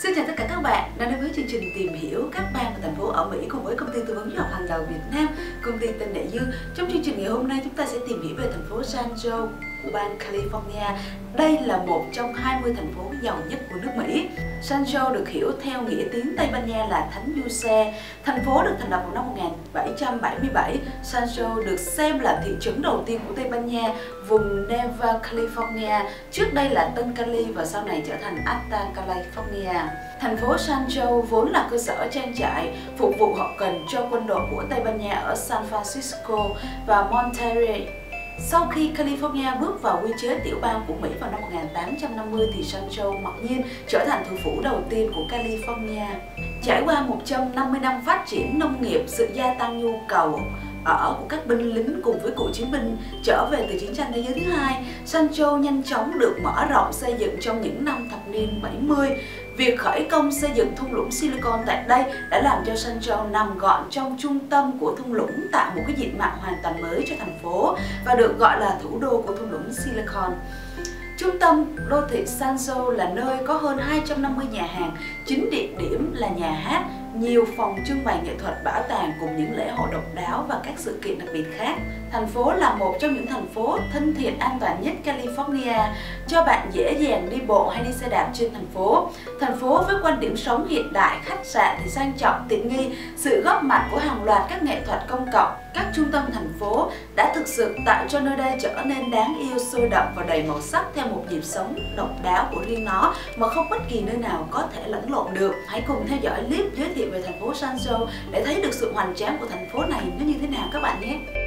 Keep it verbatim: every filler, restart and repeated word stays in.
Xin chào tất cả các bạn đang đến với chương trình tìm hiểu các bang và thành phố ở Mỹ cùng với công ty tư vấn du học hàng đầu Việt Nam, công ty tên Đại Dương. Trong chương trình ngày hôm nay chúng ta sẽ tìm hiểu về thành phố San Jose của bang California. Đây là một trong hai mươi thành phố giàu nhất của nước Mỹ. San Jose được hiểu theo nghĩa tiếng Tây Ban Nha là Thánh Giuse. Thành phố được thành lập vào năm một nghìn bảy trăm bảy mươi bảy. San Jose được xem là thị trấn đầu tiên của Tây Ban Nha, vùng Neva, California. Trước đây là Tân Cali và sau này trở thành Alta California. Thành phố San Jose vốn là cơ sở trang trại phục vụ hậu cần cho quân đội của Tây Ban Nha ở San Francisco và Monterey. Sau khi California bước vào quy chế tiểu bang của Mỹ vào năm một nghìn tám trăm năm mươi thì San Jose mặc nhiên trở thành thủ phủ đầu tiên của California. Trải qua một trăm năm mươi năm phát triển nông nghiệp, sự gia tăng nhu cầu ở của các binh lính cùng với cựu chiến binh trở về từ chiến tranh thế giới thứ hai, San Jose nhanh chóng được mở rộng xây dựng trong những năm thập niên bảy mươi. Việc khởi công xây dựng thung lũng Silicon tại đây đã làm cho San Jose nằm gọn trong trung tâm của thung lũng, tạo một cái diện mạo hoàn toàn mới cho thành phố và được gọi là thủ đô của thung lũng Silicon. Trung tâm đô thị San Jose là nơi có hơn hai trăm năm mươi nhà hàng, chín địa điểm là nhà hát, nhiều phòng trưng bày nghệ thuật, bảo tàng cùng những lễ hội độc đáo và các sự kiện đặc biệt khác. Thành phố là một trong những thành phố thân thiện an toàn nhất California, cho bạn dễ dàng đi bộ hay đi xe đạp trên thành phố. Thành phố với quan điểm sống hiện đại, khách sạn thì sang trọng, tiện nghi, sự góp mặt của hàng loạt các nghệ thuật công cộng, các trung tâm thành phố đã thực sự tạo cho nơi đây trở nên đáng yêu, sôi động và đầy màu sắc theo một nhịp sống độc đáo của riêng nó mà không bất kỳ nơi nào có thể lẫn lộn được. Hãy cùng theo dõi clip giới thiệu về thành phố San Jose để thấy được sự hoành tráng của thành phố này nó như thế nào các bạn nhé.